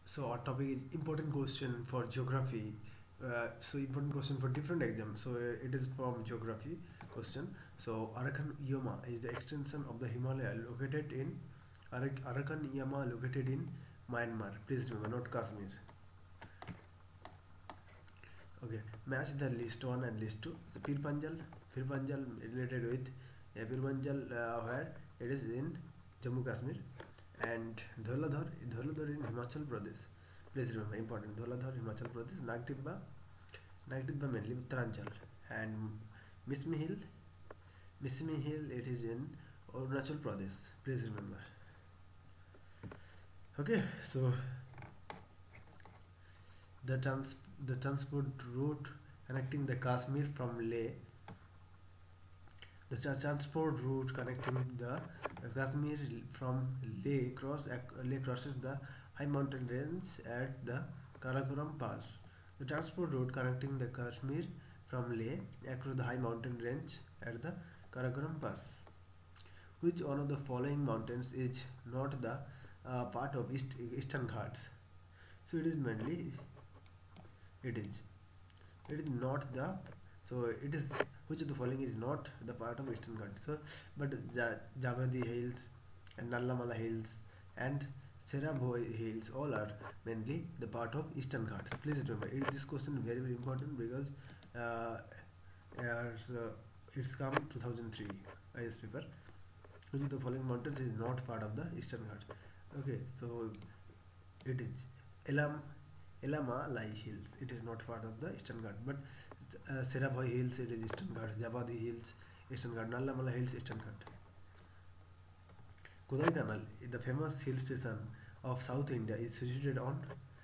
So our topic is important question for geography. So important question for different exams. So it is from geography question. So Arakan Yama is the extension of the Himalaya located in Arakan Yama located in Myanmar. Please remember, not Kashmir. Okay, match the list 1 and list 2. So Pir Panjal related with Pir Panjal where it is in Jammu Kashmir, and Dhauladhar in Himachal Pradesh. Please remember, important, Dhauladhar Himachal Pradesh. Nagtibba mainly Uttaranchal, and Mismi Hill it is in Arunachal Pradesh. Please remember. Okay, so the transport route connecting the Kashmir from Leh. The transport route connecting the Kashmir from Leh crosses the high mountain range at the Karakoram Pass. The transport route connecting the Kashmir from Leh across the high mountain range at the Karakoram Pass. Which one of the following mountains is not the part of Eastern Ghats? So it is mainly it is not the, so it is, which of the following is not the part of Eastern Ghats? So but Javadi Hills and Nallamala Hills and Serabhoi Hills all are mainly the part of Eastern Ghats. Please remember, this question is very important because it's come 2003 IS paper. Which of the following mountains is not part of the Eastern Ghats? Okay, so it is Elamalai Hills. It is not part of the Eastern Ghats, but Serabhoi Hills it is Eastern Ghats, Javadi Hills Eastern Ghats, Nallamala Hills Eastern Ghats. Kodaikanal, the famous hill station of South India, is situated on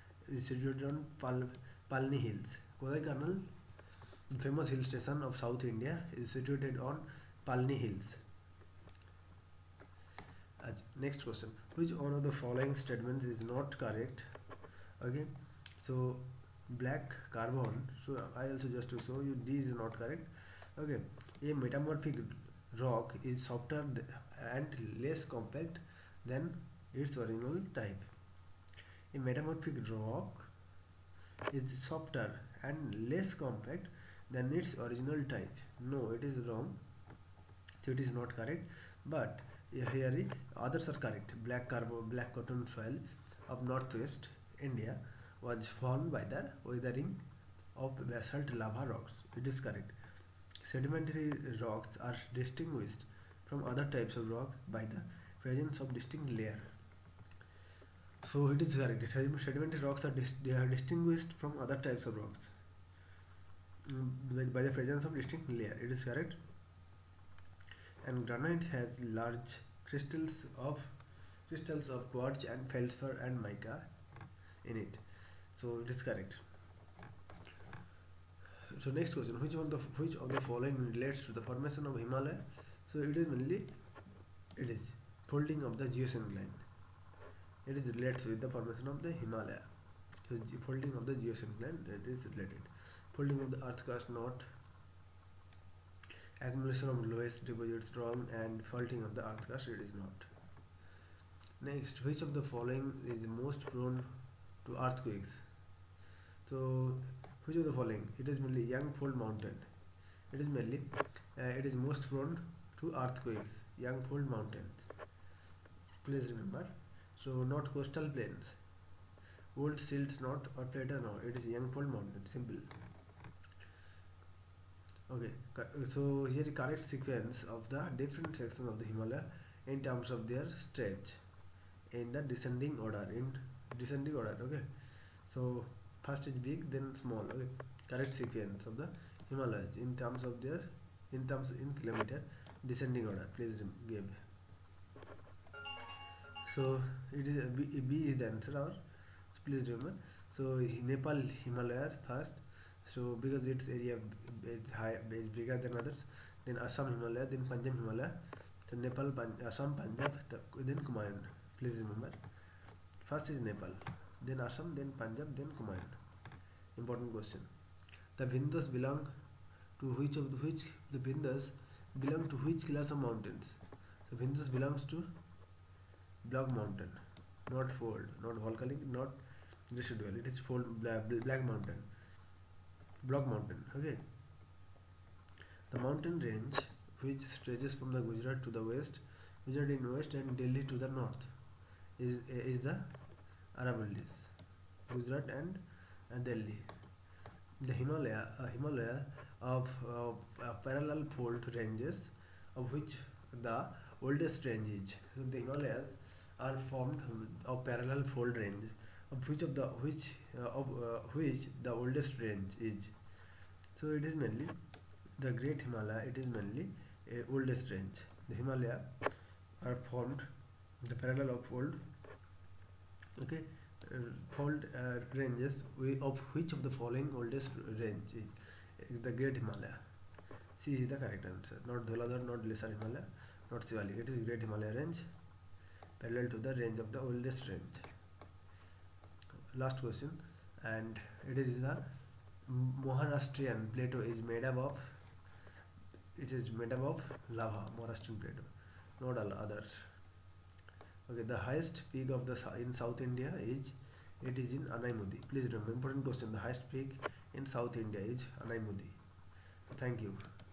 Palni Hills. Kodaikanal, the famous hill station of South India, is situated on Palni Hills. Next question: which one of the following statements is not correct? Okay, so black carbon. So I also just to show you, D is not correct. Okay, a metamorphic rock is softer and less compact than its original type. A metamorphic rock is softer and less compact than its original type. No, it is wrong. So it is not correct. But here others are correct. Black cotton soil of northwest India was formed by the weathering of basalt lava rocks. It is correct. Sedimentary rocks are distinguished from other types of rock by the presence of distinct layer. So it is correct. Sedimentary rocks are distinguished from other types of rocks by the presence of distinct layer. It is correct. And granite has large crystals of quartz and feldspar and mica in it. So it is correct. So next question: which of the following relates to the formation of Himalaya? So it is mainly folding of the geosyncline. It is related with the formation of the Himalaya. So folding of the geosyncline, it is related. Folding of the earth crust, not. Accumulation of lowest deposits, wrong. And faulting of the earth crust, it is not. Next, which of the following is most prone to earthquakes? So which of the following? It is mainly Yangfold Mountain. It is mainly it is most prone to earthquakes. Yangfold Mountains. Please remember. So not coastal plains. Old silts not, or plateau no. It is Yangfold Mountain. Simple. Okay. So here the correct sequence of the different sections of the Himalaya in terms of their stretch in the descending order. Okay. So first is big, then small. Okay, correct sequence of the Himalayas in terms in kilometer, descending order. Please give. So it is B is the answer. Or so please remember. So Nepal Himalaya first. So because its area is bigger than others. Then Assam Himalaya, then Punjab Himalaya. So Nepal, Assam, Punjab, then Kumaon. Please remember. First is Nepal, then Assam, then Punjab, then Kumaon. Important question. The Vindhyas belong to which class of mountains? The belongs to block mountain, not fold, not volcanic, not residual. It is fold black mountain, block mountain. Okay, the mountain range which stretches from the Gujarat to the west, Gujarat in west and Delhi to the north, is the Aravallis, Gujarat and Delhi. The Himalaya of parallel fold ranges, of which the oldest range is. So the Himalayas are formed of parallel fold ranges, of which the oldest range is. So it is mainly the Great Himalaya. It is mainly a oldest range. The Himalaya are formed the parallel of fold. Okay, fold ranges of which of the following oldest range is the Great Himalaya. C is the correct answer. Not Dholadhar, not Lesser Himalaya, not Shivalik. It is Great Himalaya range, parallel to the range of the oldest range. Last question, and it is the Maharashtrian plateau is made up of. It is made up of lava. Maharashtrian plateau, not all others. Okay, the highest peak of the in South India is, it is in Anaimudi. Please remember, important question. The highest peak in South India is Anaimudi. Thank you.